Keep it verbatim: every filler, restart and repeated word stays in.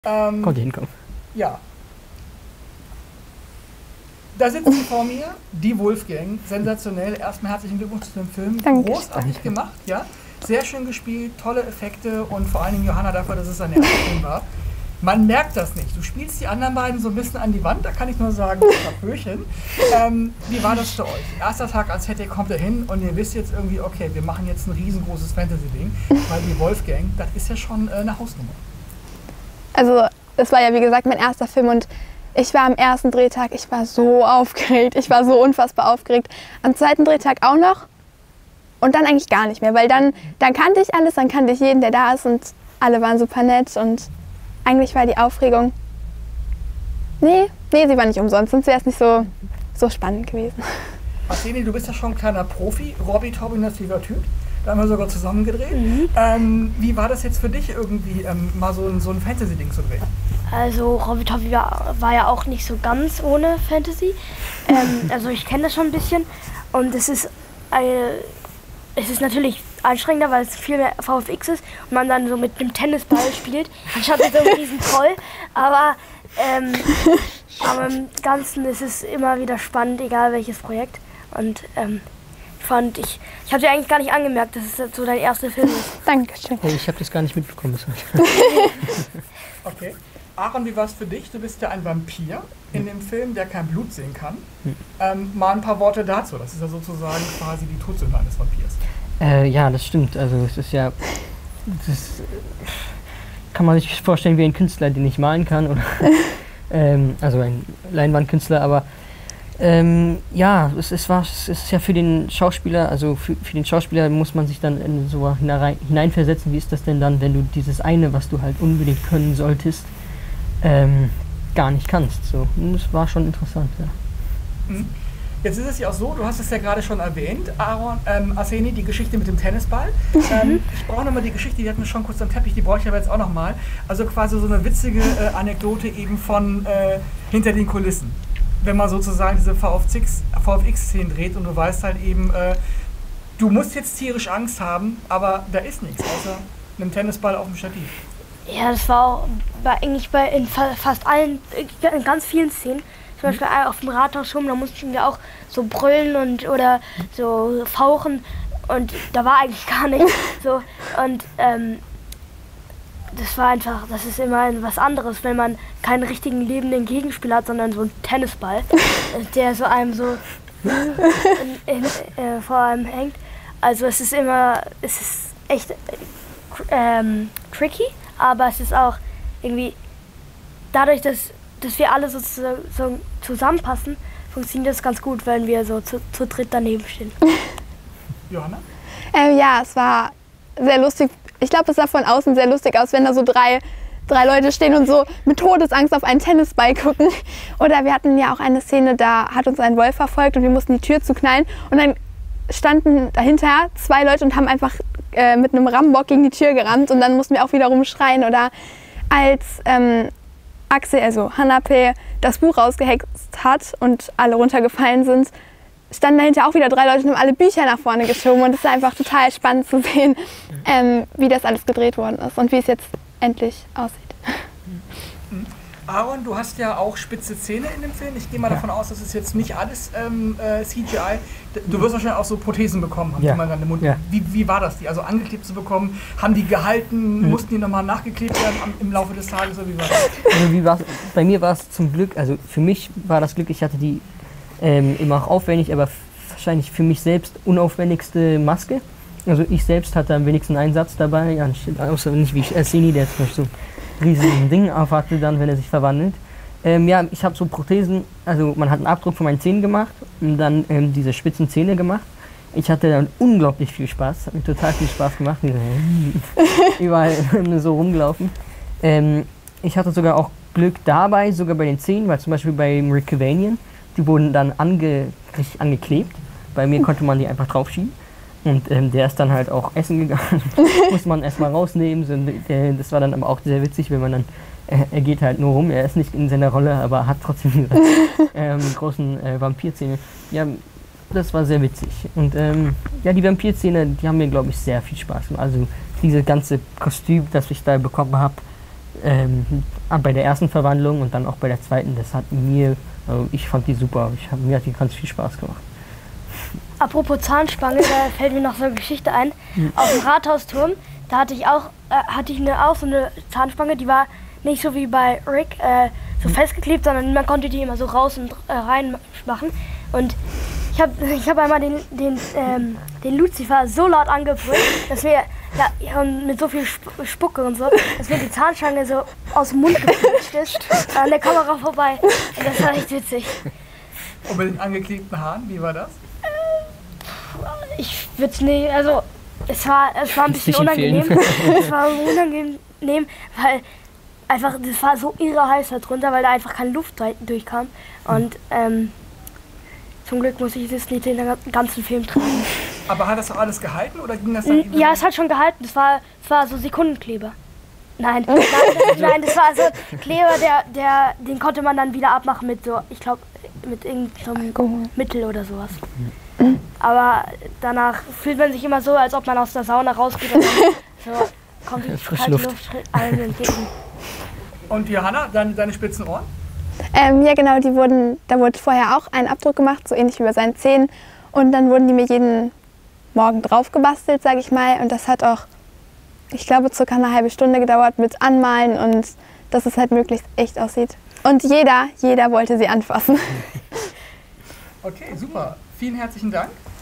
Ähm, Konnte hinkommen. Ja. Da sitzt sie vor mir, die Wolfgang, sensationell. Erstmal herzlichen Glückwunsch zu dem Film. Danke. Großartig Danke. gemacht, ja. Sehr schön gespielt, tolle Effekte und vor allen Dingen Johanna dafür, dass es sein erster Film war. Man merkt das nicht. Du spielst die anderen beiden so ein bisschen an die Wand, da kann ich nur sagen, Papöchen. Ähm, wie war das für euch? Erster Tag als hätte ihr kommt ihr hin und ihr wisst jetzt irgendwie, okay, wir machen jetzt ein riesengroßes Fantasy-Ding, weil die Wolfgang, das ist ja schon äh, eine Hausnummer. Also es war ja wie gesagt mein erster Film und ich war am ersten Drehtag, ich war so aufgeregt, ich war so unfassbar aufgeregt. Am zweiten Drehtag auch noch und dann eigentlich gar nicht mehr, weil dann, dann kannte ich alles, dann kannte ich jeden, der da ist und alle waren super nett und eigentlich war die Aufregung, nee, nee, sie war nicht umsonst, sonst wäre es nicht so, so spannend gewesen. Arseni, du bist ja schon ein kleiner Profi, Robby Tobbing, das lieber Typ. Da haben wir sogar zusammen gedreht. Mhm. Ähm, wie war das jetzt für dich irgendwie, ähm, mal so ein, so ein Fantasy-Ding zu drehen? Also Robby Toppy war, war ja auch nicht so ganz ohne Fantasy. Ähm, also ich kenne das schon ein bisschen und es ist, eine, es ist natürlich anstrengender, weil es viel mehr V F X ist und man dann so mit einem Tennisball spielt, anstatt mit so einem riesen Troll. Aber, ähm, aber im Ganzen ist es immer wieder spannend, egal welches Projekt. Und ähm, ich fand, ich, ich habe dir eigentlich gar nicht angemerkt, dass es so dein erster Film ist. Dankeschön. Hey, ich habe das gar nicht mitbekommen bis heute. Okay. Aaron, wie war es für dich? Du bist ja ein Vampir in dem Film, der kein Blut sehen kann. Hm. Ähm, mal ein paar Worte dazu. Das ist ja sozusagen quasi die Todsünde eines Vampirs. Äh, ja, das stimmt. Also es ist ja, das ist, kann man sich vorstellen wie ein Künstler, den ich malen kann, oder ähm, also ein Leinwandkünstler. Aber ähm, ja, es, es war, es ist ja für den Schauspieler, also für, für den Schauspieler muss man sich dann in so hinein, hineinversetzen. Wie ist das denn dann, wenn du dieses eine, was du halt unbedingt können solltest, ähm, gar nicht kannst? So, und das war schon interessant, ja. Mhm. Jetzt ist es ja auch so, du hast es ja gerade schon erwähnt, Aaron, ähm, Arseni, die Geschichte mit dem Tennisball. Ähm, ich brauche nochmal die Geschichte, die hatten wir schon kurz am Teppich, die brauche ich aber jetzt auch nochmal. Also quasi so eine witzige äh, Anekdote eben von äh, hinter den Kulissen. Wenn man sozusagen diese V F X-Szenen dreht und du weißt halt eben, äh, du musst jetzt tierisch Angst haben, aber da ist nichts, außer einem Tennisball auf dem Stativ. Ja, das war auch bei, eigentlich bei in fa fast allen, in ganz vielen Szenen. Zum Beispiel auf dem Rathaus rum, da mussten wir auch so brüllen und oder so fauchen und da war eigentlich gar nichts. So, und ähm, das war einfach, das ist immer was anderes, wenn man keinen richtigen lebenden Gegenspieler hat, sondern so einen Tennisball, der so einem so in, in, äh, vor einem hängt. Also es ist immer, es ist echt ähm, tricky, aber es ist auch irgendwie dadurch, dass dass wir alle so, zu, so zusammenpassen, funktioniert das ganz gut, wenn wir so zu, zu dritt daneben stehen. Johanna? Ähm, ja, es war sehr lustig. Ich glaube, es sah von außen sehr lustig aus, wenn da so drei, drei Leute stehen und so mit Todesangst auf einen Tennisball gucken. Oder wir hatten ja auch eine Szene, da hat uns ein Wolf verfolgt und wir mussten die Tür zuknallen. Und dann standen dahinter zwei Leute und haben einfach äh, mit einem Rambock gegen die Tür gerammt. Und dann mussten wir auch wieder rumschreien. Oder als ähm, Axel, also Hanape, das Buch rausgehext hat und alle runtergefallen sind, standen dahinter auch wieder drei Leute und haben alle Bücher nach vorne geschoben. Und es ist einfach total spannend zu sehen, ähm, wie das alles gedreht worden ist und wie es jetzt endlich aussieht. Aaron, du hast ja auch spitze Zähne in dem Film. Ich gehe mal ja. davon aus, dass es jetzt nicht alles ähm, äh, C G I. Du wirst wahrscheinlich auch so Prothesen bekommen, haben ja. die mal in den Mund. Ja. Wie, wie war das, die also angeklebt zu bekommen? Haben die gehalten? Mhm. Mussten die nochmal nachgeklebt werden am, im Laufe des Tages? Oder wie war das? Also wie war's? Bei mir war es zum Glück, also für mich war das Glück, ich hatte die ähm, immer auch aufwendig, aber wahrscheinlich für mich selbst unaufwendigste Maske. Also ich selbst hatte am wenigsten Einsatz dabei, ja, außer nicht wie Arseni, der zum Beispiel so riesigen Ding aufhatte dann, wenn er sich verwandelt. Ähm, ja, ich habe so Prothesen, also man hat einen Abdruck von meinen Zähnen gemacht und dann ähm, diese spitzen Zähne gemacht. Ich hatte dann unglaublich viel Spaß, hat mir total viel Spaß gemacht, überall so rumgelaufen. Ähm, ich hatte sogar auch Glück dabei, sogar bei den Zähnen, weil zum Beispiel bei Rick Cavanian, die wurden dann ange, richtig angeklebt. Bei mir konnte man die einfach draufschieben. Und ähm, der ist dann halt auch essen gegangen, muss man erstmal rausnehmen. So, der, das war dann aber auch sehr witzig, wenn man dann, äh, er geht halt nur rum, er ist nicht in seiner Rolle, aber hat trotzdem diese ähm, großen äh, Vampirzähne. Ja, das war sehr witzig. Und ähm, ja, die Vampirzähne, die haben mir, glaube ich, sehr viel Spaß gemacht. Also dieses ganze Kostüm, das ich da bekommen habe, ähm, bei der ersten Verwandlung und dann auch bei der zweiten, das hat mir, also ich fand die super, ich hab, mir hat die ganz viel Spaß gemacht. Apropos Zahnspange, da fällt mir noch so eine Geschichte ein. Auf dem Rathausturm, da hatte ich auch, äh, hatte ich eine, auch so eine Zahnspange, die war nicht so wie bei Rick äh, so festgeklebt, sondern man konnte die immer so raus und äh, rein machen. Und ich habe ich hab einmal den, den, ähm, den Lucifer so laut angebrüllt, dass mir, ja, und mit so viel Spucke und so, dass mir die Zahnstange so aus dem Mund geflutscht ist, an der Kamera vorbei. Und das war echt witzig. Und mit den angeklebten Haaren, wie war das? Ich würde es nicht, also es war, es war ein bisschen unangenehm. Es war unangenehm, weil einfach, das war so irre heiß da drunter, weil da einfach keine Luft durchkam. Und ähm, zum Glück muss ich das nicht den ganzen Film tragen. Aber hat das auch alles gehalten oder ging das dann? Ja, es hat schon gehalten. Das war, das war so Sekundenkleber. Nein, nein, das, nein, das war so Kleber, der, der, den konnte man dann wieder abmachen mit so, ich glaube, mit irgendeinem Mittel oder sowas. Aber danach fühlt man sich immer so, als ob man aus der Sauna rausgeht und so kommt die kalte Luft allen entgegen. Und Johanna, deine, deine spitzen Ohren? Ähm, ja genau, die wurden, da wurde vorher auch ein Abdruck gemacht, so ähnlich wie bei seinen Zähnen. Und dann wurden die mir jeden Morgen drauf gebastelt, sage ich mal. Und das hat auch, ich glaube, circa eine halbe Stunde gedauert mit Anmalen und dass es halt möglichst echt aussieht. Und jeder, jeder wollte sie anfassen. Okay, super. Vielen herzlichen Dank.